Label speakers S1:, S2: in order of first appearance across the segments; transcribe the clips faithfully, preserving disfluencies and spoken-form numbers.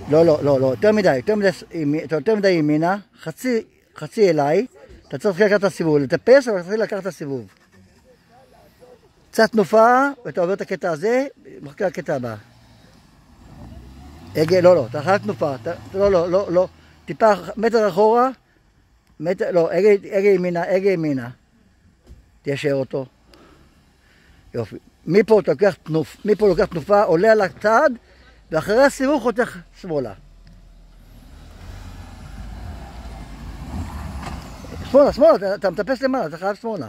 S1: לא, לא, לא, לא, יותר מדי, יותר מדי, יותר מדי ימינה, חצי, חצי אליי, אתה צריך לקחת את הסיבוב, לטפס, אבל אתה צריך לקחת את הסיבוב. קצת תנופה, ואתה עובר את הקטע הזה, מחכה לקטע הבא. הגה, לא, לא, אתה חייב תנופה, לא, לא, לא, לא, טיפה מטר אחורה, מטר, לא, הגה, הגה ימינה, הגה ימינה. תיישר אותו. יופי. מפה אתה לוקח תנופה, מפה לוקח תנופה, עולה על הצד, ואחרי הסיבוב חותך שמאלה. שמאלה, שמאלה, אתה, אתה מטפס למעלה, אתה חייב שמאלה.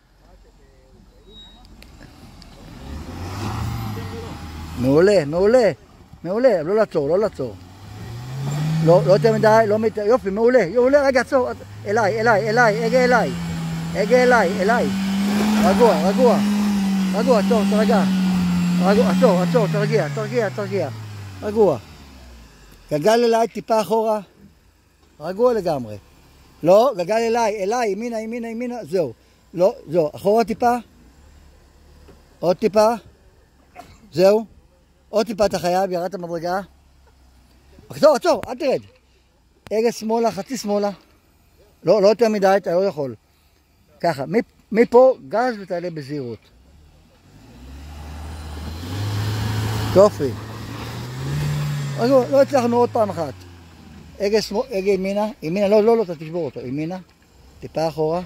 S1: מעולה, מעולה, מעולה, לא לעצור, לא לעצור. לא, לא יותר מדי, לא מדי, יופי, מעולה, מעולה, רגע, עצור, אליי, אליי, אליי, הגה אליי, הגה אליי, אליי. רגוע, רגוע, רגוע, עצור, תרגע. רגוע, עצור, עצור, תרגיע, תרגיע, תרגיע. רגוע. גלגל אליי, טיפה אחורה. רגוע לגמרי. לא, גלגל אליי, אליי, ימינה, ימינה, ימינה, זהו. לא, זהו, אחורה טיפה. עוד טיפה. זהו. עוד טיפה אתה חייב, ירדת מדרגה. עצור, עצור, אל תרד. הגה שמאלה, חצי שמאלה. לא, לא יותר מדי, אתה לא יכול. ככה, מפה גז ותעלה בזהירות. יופי. רגע, לא הצלחנו עוד פעם אחת. הגה ימינה, ימינה, לא, לא, לא, אתה תשבור אותו. ימינה, טיפה אחורה.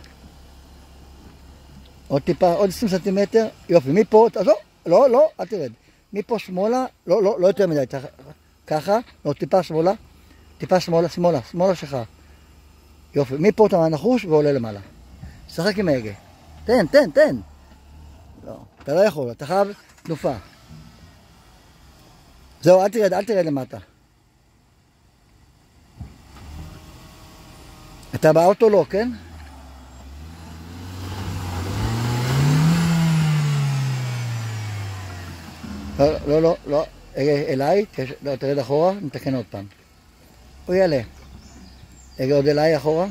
S1: עוד טיפה, עוד עשרים סנטימטר. יופי, מפה, לא, לא, לא, אל תרד. מפה שמאלה, לא, לא, לא יותר מדי. ככה, לא, טיפה שמאלה. טיפה שמאלה, שמאלה, שמאלה שלך. יופי, מפה אתה נחוש ועולה למעלה. שחק עם ההגה. תן, תן, תן. לא, אתה לא יכול, אתה חייב תנופה. זהו, אל תרד, אל תרד למטה. אתה באוטו לא, כן? לא, לא, לא, לא. אליי, לא, תרד אחורה, נתקן עוד פעם. הוא יעלה. רגע, עוד אליי אחורה.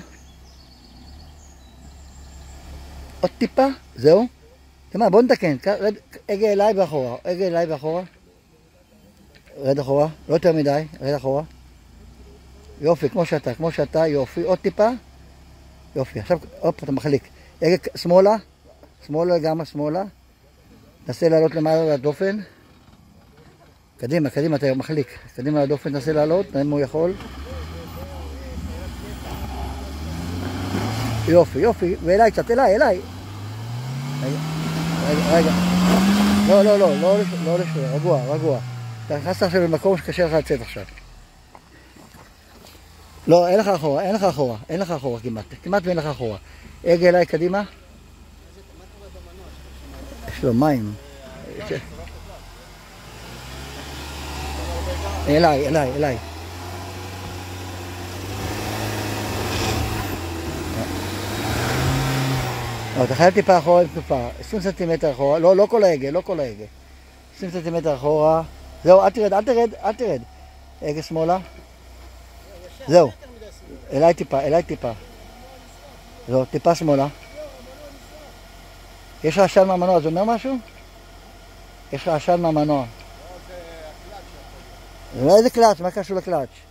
S1: עוד טיפה, זהו. תשמע, בוא נתקן. רגע אליי ואחורה, רגע אליי ואחורה. רד אחורה, לא יותר מדי, רד אחורה. יופי, כמו שאתה, כמו שאתה, יופי. עוד טיפה. יופי, עכשיו, הופ, אתה מחליק. רגע, שמאלה. שמאלה לגמרי, שמאלה. נסה לעלות למעלה לדופן. קדימה, קדימה, אתה מחליק. קדימה לדופן, נסה לעלות, נראה אם הוא יכול. יופי, יופי, ואליי קצת, אליי, אליי. רגע, רגע, רגע. לא, לא, לא, לא, לא לשאול, רגוע, רגוע. אתה נכנסת עכשיו למקום שקשה לך לצאת עכשיו. לא, אין לך אחורה, אין לך אחורה, אין לך אחורה כמעט, כמעט ואין לך אחורה. הגה אליי, קדימה. יש לו מים. אליי, אליי, אליי. אתה חייב טיפה אחורה עם תנופה, עשרים סנטימטר אחורה, לא, לא כל ההגה, לא כל ההגה. עשרים סנטימטר אחורה, זהו, אל תרד, אל תרד, אל תרד. הגה שמאלה. זהו. אליי טיפה, אליי טיפה. זהו, טיפה שמאלה. יש לך עשן מהמנוע, זה אומר משהו? יש לך עשן מהמנוע. זה לא איזה קלאץ', מה קשור לקלאץ'?